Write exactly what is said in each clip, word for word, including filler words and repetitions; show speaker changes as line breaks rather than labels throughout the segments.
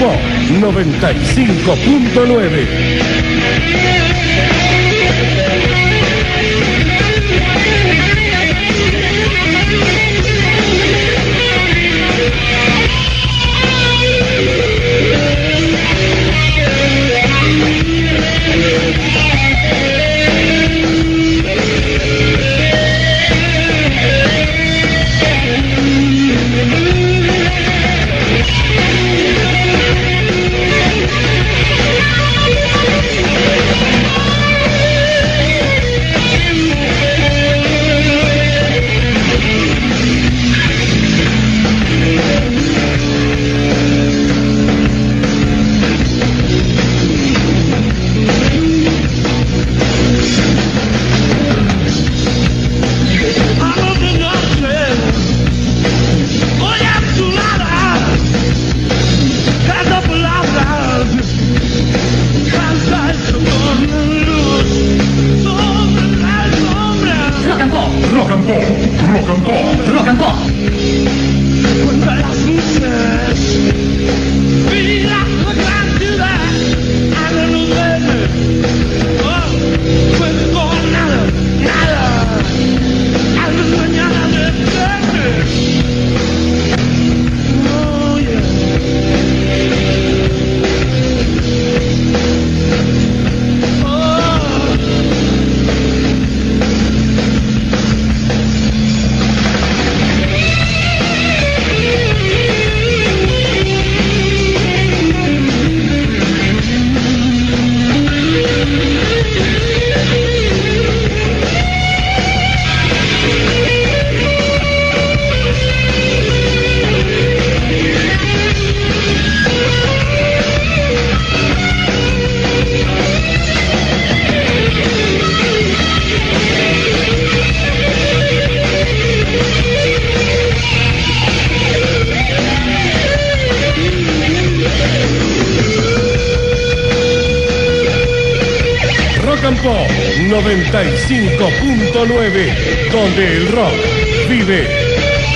Pop noventa y cinco punto nueve. noventa y cinco punto nueve, donde el rock vive.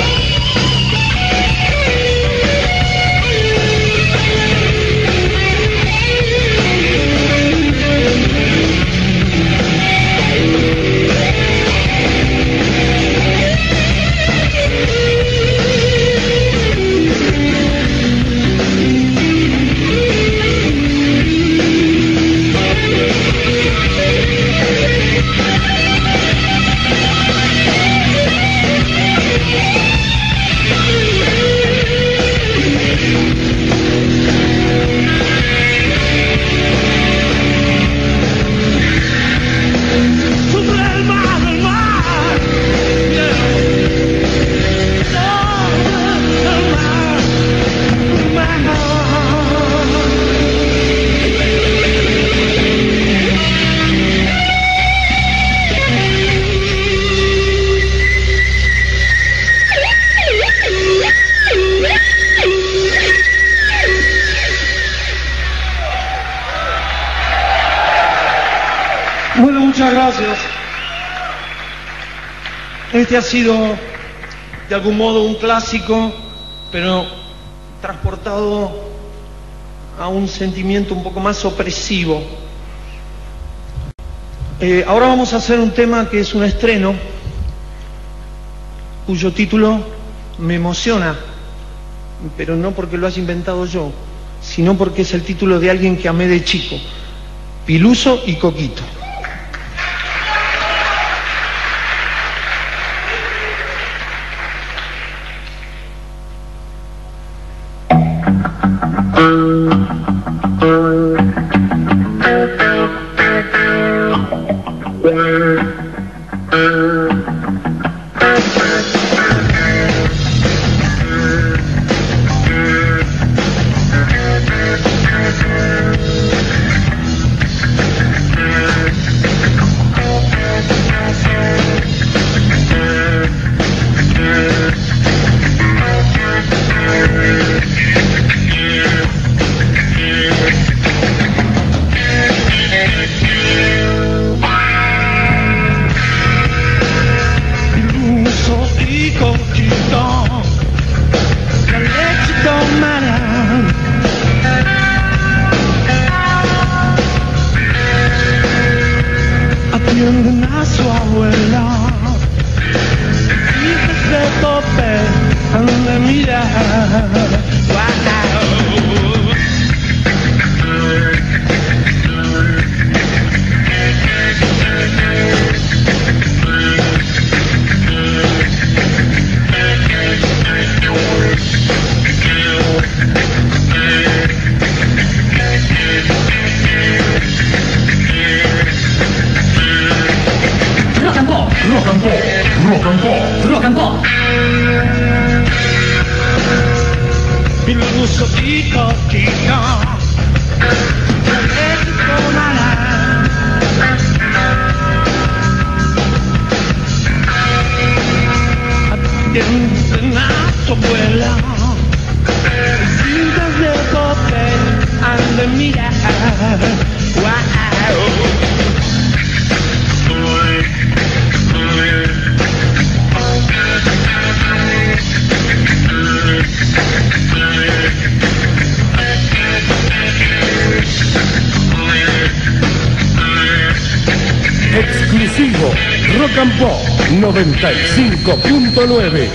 Muchas gracias. Este ha sido de algún modo un clásico, pero transportado a un sentimiento un poco más opresivo. Eh, ahora vamos a hacer un tema que es un estreno, cuyo título me emociona, pero no porque lo haya inventado yo, sino porque es el título de alguien que amé de chico, Piluso y Coquito.
and Pop.
Rock and Pop.
Filosofito chico, tu abuela, cintas de papel han de mirar. Wow.
Exclusivo Rock and Pop noventa y cinco punto nueve.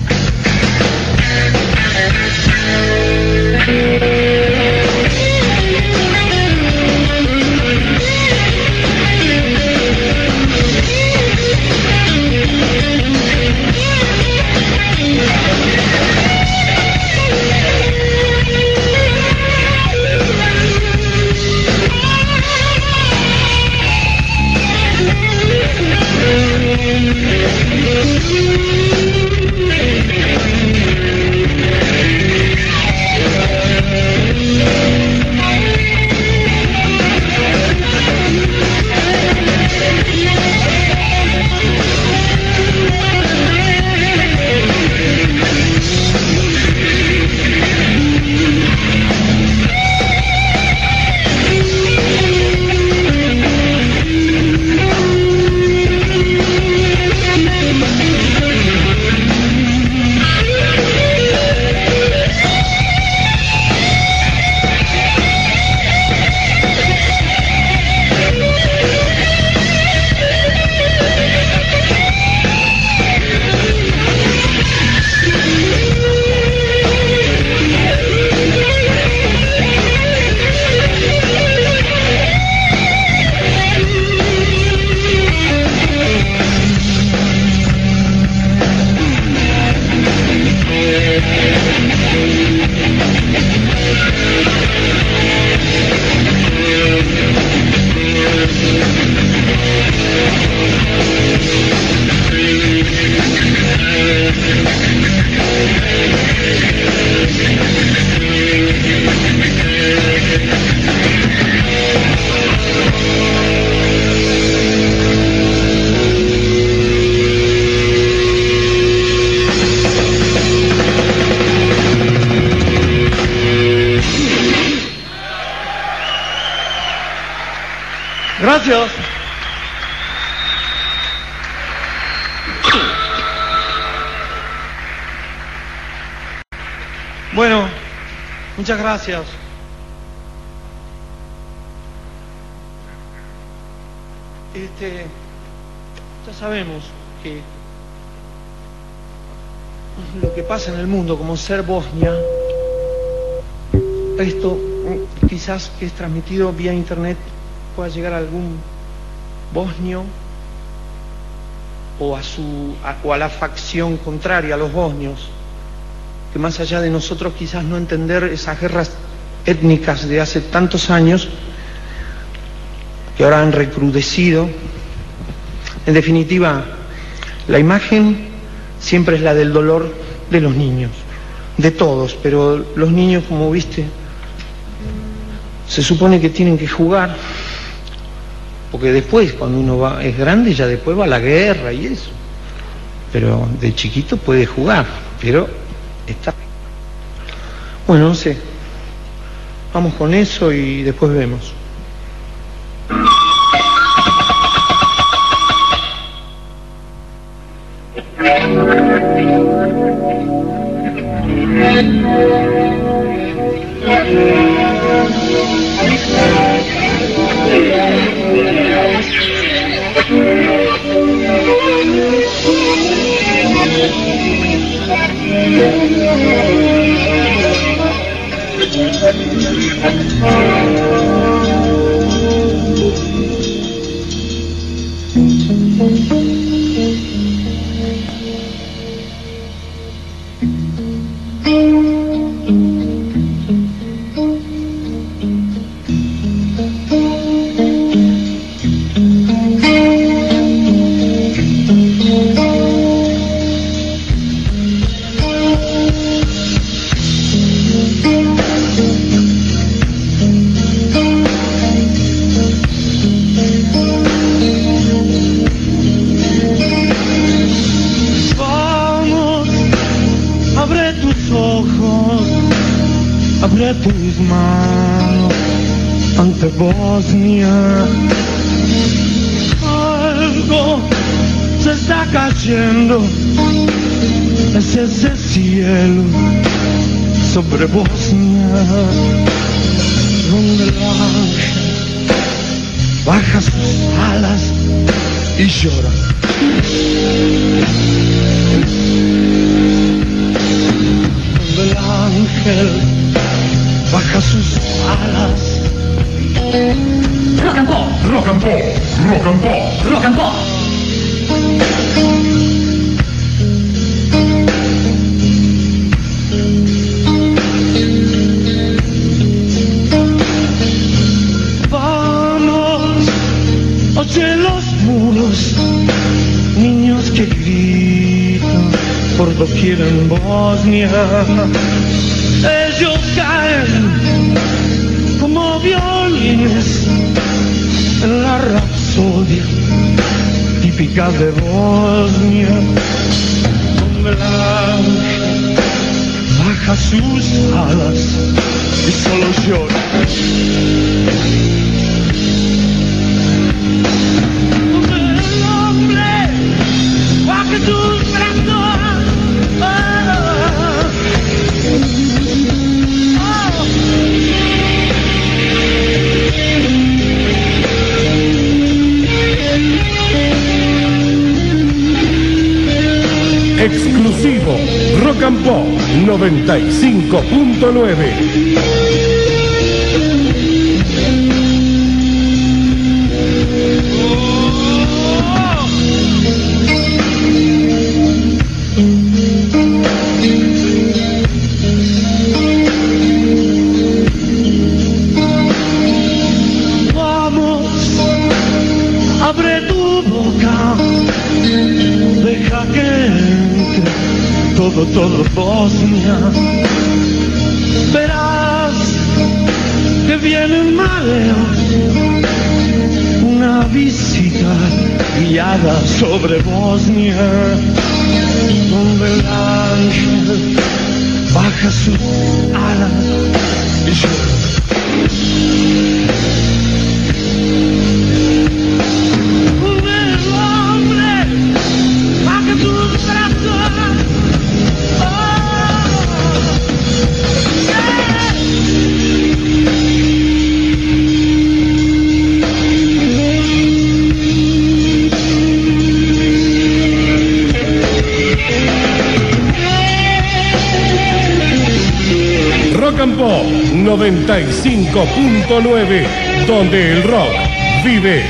Gracias. Bueno, muchas gracias. Este, ya sabemos que lo que pasa en el mundo, como ser Bosnia, esto quizás que es transmitido vía internet pueda llegar a algún bosnio o a su a, o a la facción contraria a los bosnios, que más allá de nosotros quizás no entender esas guerras étnicas de hace tantos años que ahora han recrudecido. En definitiva, la imagen siempre es la del dolor de los niños, de todos, pero los niños, como viste, se supone que tienen que jugar, porque después, cuando uno va, es grande, ya después va a la guerra y eso. Pero de chiquito puede jugar, pero está... Bueno, no sé. Vamos con eso y después vemos. abre tus manos ante Bosnia. Algo se está cayendo, es ese cielo sobre Bosnia, donde el ángel baja sus alas y llora. Donde el ángel baja sus alas.
Rock and pop, rock and pop, rock and pop, rock and pop.
Vamos, oye los muros, niños que gritan por doquier en Bosnia. Ellos caen como violines en la rapsodia típica de Bosnia, donde el ángel baja sus alas y solo llora. Donde el hombre baja sus brazos.
Exclusivo Rock and Pop noventa y cinco punto nueve.
Vamos, abre tu boca, deja que entre todo, todo Bosnia. Verás que vienen mareos, una visita guiada sobre Bosnia, donde el ángel baja sus alas y llora.
Rock and Pop noventa y cinco punto nueve, donde el rock vive.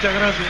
Muchas gracias.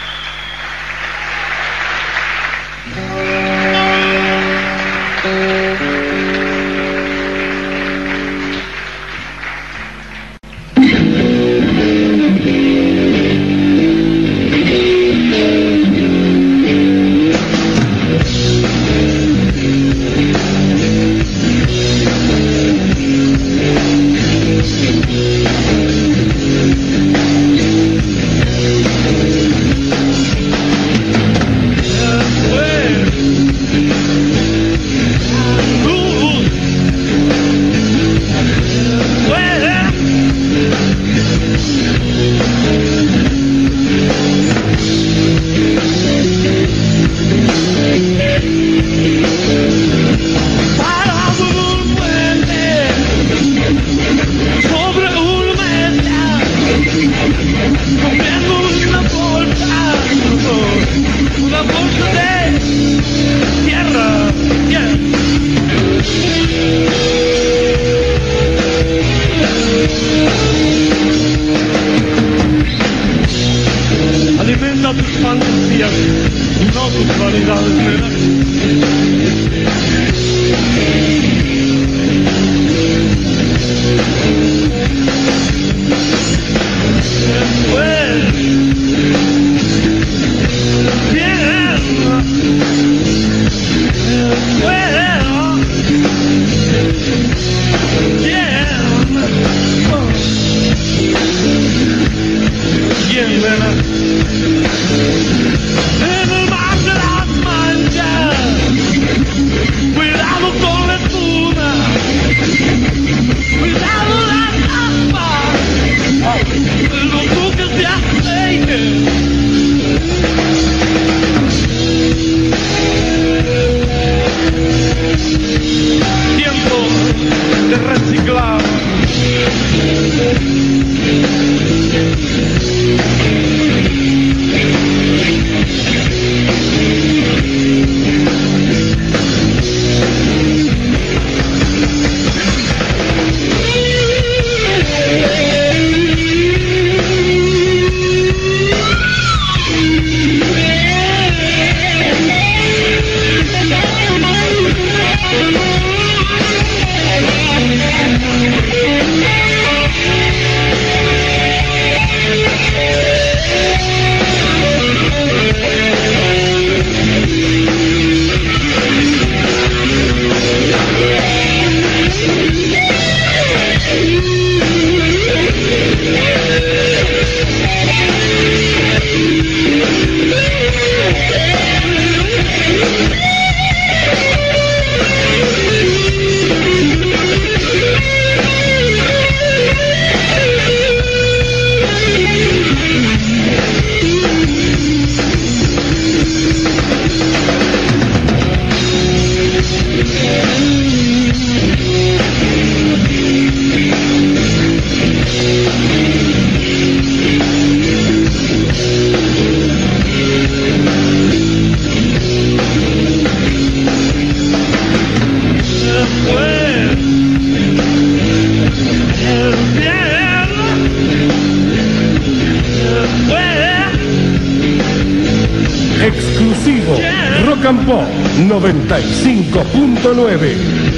Exclusivo Rock and Pop noventa y cinco punto nueve.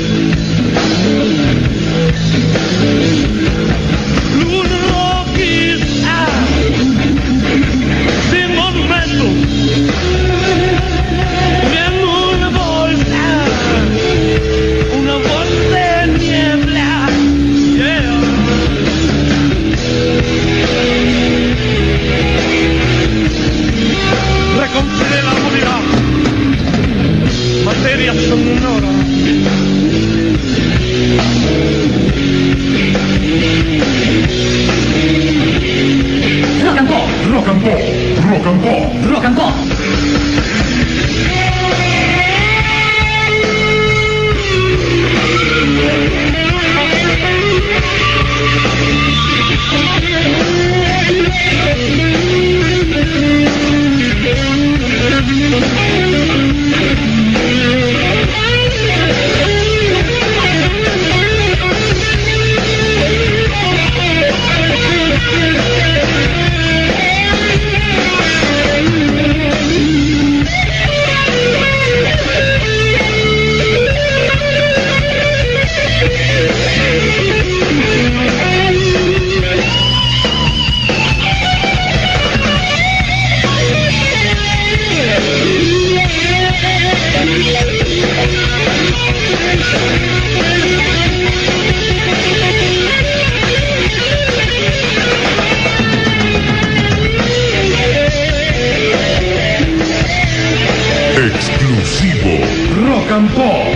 Materia sonora.
Rock and Pop, Rock and Pop, Rock and Pop, Rock and Pop. Rock and Pop.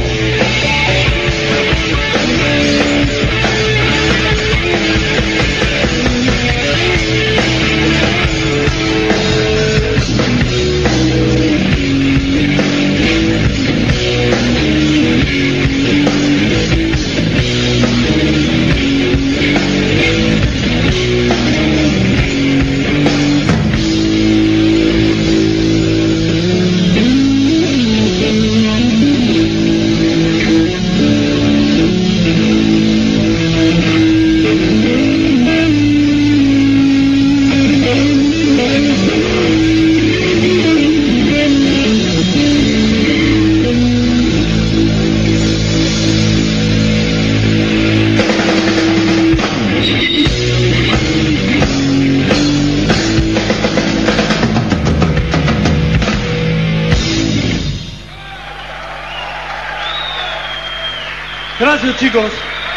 Gracias, chicos.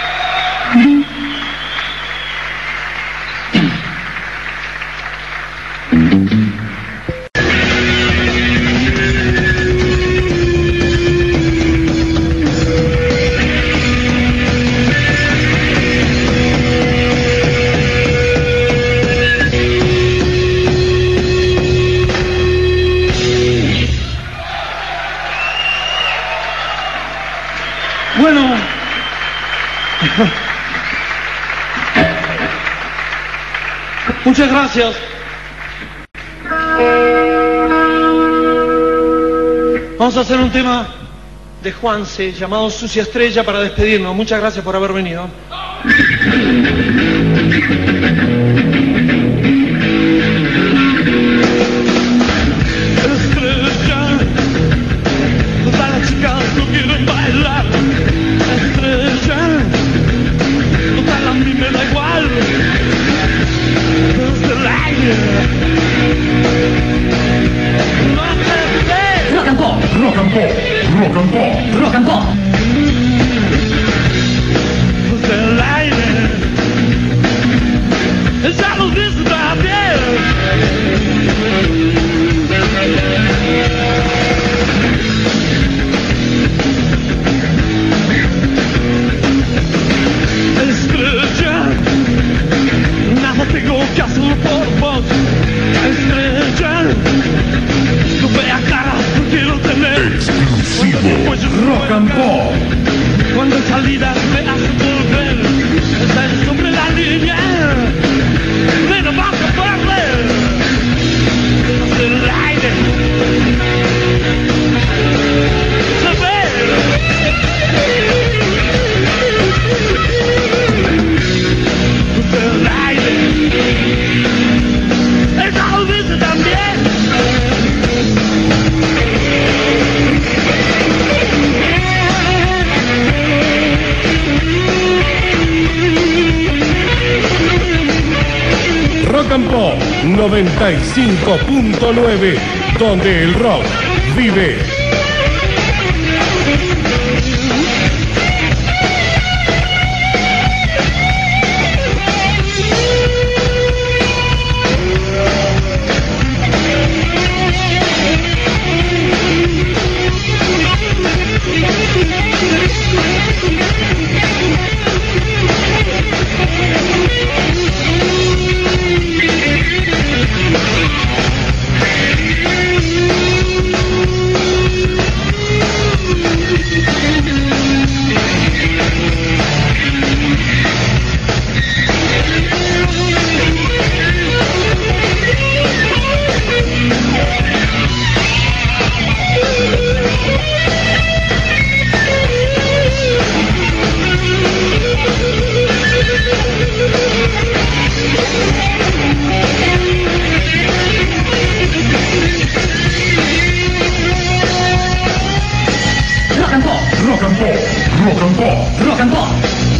Bueno, muchas gracias. Vamos a hacer un tema de Juanse llamado Sucia Estrella para despedirnos. Muchas gracias por haber venido. Estrella, todas las chicas no quieren bailar. Estrella, total a mí me da igual. Desde el aire no te ve.
Rock and Pop, Rock and Pop, Rock and Pop,
Rock and Pop.
Desde el aire ya lo dice también. Estrella, nada tengo que hacer por vos. Estrella, no vea caras, no quiero tener.
exclusivo, Rock and Pop.
Cuando en salida me hace volver, está sobre la línea, me no vas a perder. Desde el aire se ve. Desde el aire ella lo dice también.
Rock and Pop noventa y cinco punto nueve, donde el rock vive.
Rock and Pop.
Rock and Pop, Rock and Pop.
Rock and Pop.